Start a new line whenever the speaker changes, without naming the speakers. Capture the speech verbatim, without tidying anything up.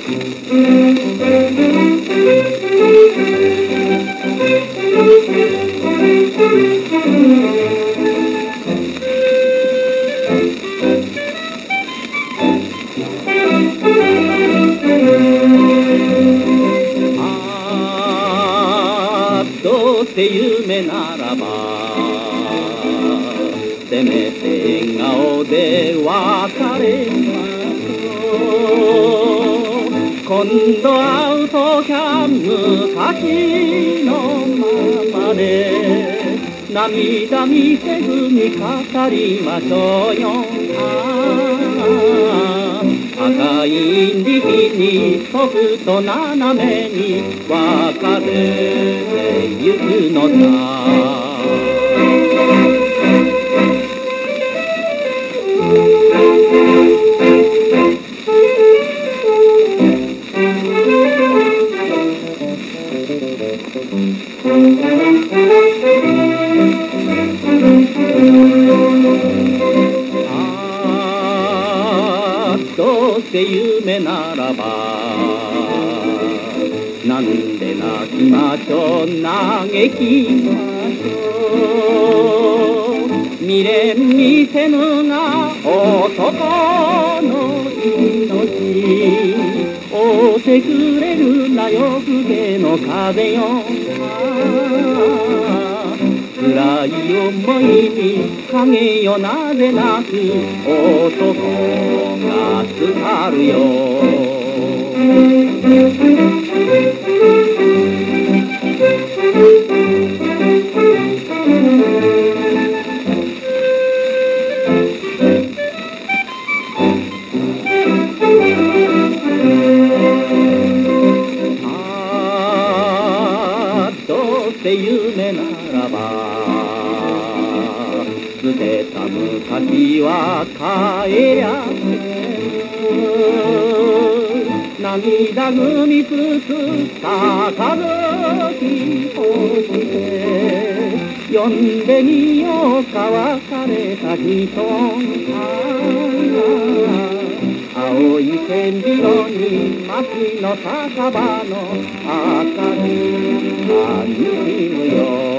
どうせ夢ならばせめて笑顔で別れましょう。今度会うときは昔のままで涙見せずに語りましょうよ。赤い虹にソフト斜めに別れてゆくのさ。どうせ夢ならばなんで泣きましょう嘆きましょう。未練見せぬが男の命追ってくれるなよ筆の風よ。辛い思いに影よなぜなく男がすがるよ。ああどうせ夢ならば捨てた昔は帰りゃせぬ。涙ぐみつつ杯をして呼んでみようか別れた人。青い線広に街の酒場の明かりがにじむよ。